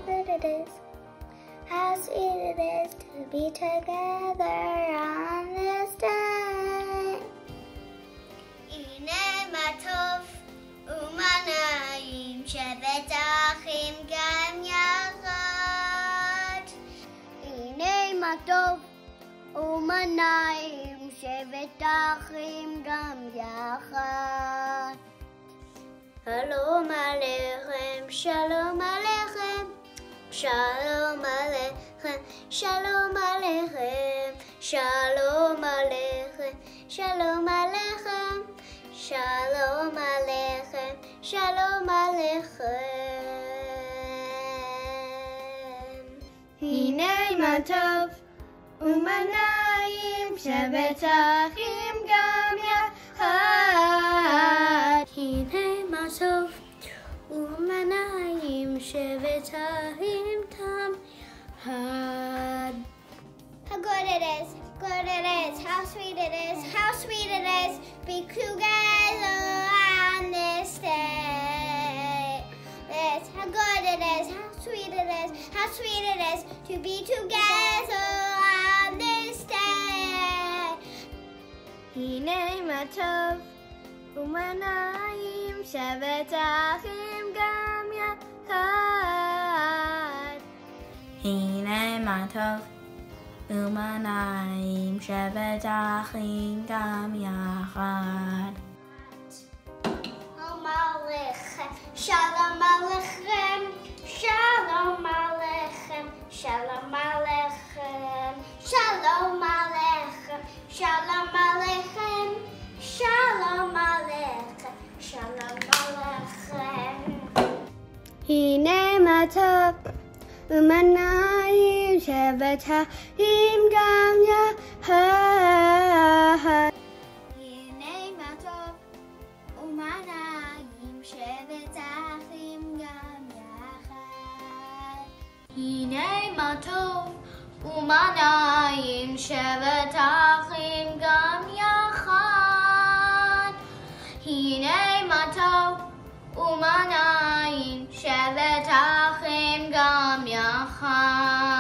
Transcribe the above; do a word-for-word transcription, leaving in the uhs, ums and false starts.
good it is, how sweet it is to be together on this day. הנה מה טוב ומה נעים שבת אחים גם יחד. הנה מה טוב ומה נעים שבת אחים גם יחד. שלום עליכם, שלום עליכם, שלום עליכם, שלום עליכם, שלום עליכם, שלום עליכם, שלום עליכם, שלום עליכם. הנה מה טוב ומה נעים שבת אחים גם יחד. הנה מה טוב ומה נעים שבת אחים גם יחד. How good it is, good it is, how sweet it is, how sweet it is, be together on this day. Yes, how good it is, how sweet it is, how sweet it is to be together on this day. הנה מה טוב ומה נעים שבת אחים גם יחד. הנה מה טוב ומה נעים שבת אחים גם יחד. שלום עליכם, שלום עליכם, שלום עליכם, שלום עליכם, שלום עליכם, שלום עליכם, שלום עליכם. הנה מה טוב ומה נעים שבת אחים גם יחד. הנה מה טוב ומה נעים שבת אחים גם יחד. הנה מה טוב ומה נעים שבת אחים גם יחד. הנה מה טוב ומה נעים שבת אחים גם יחד.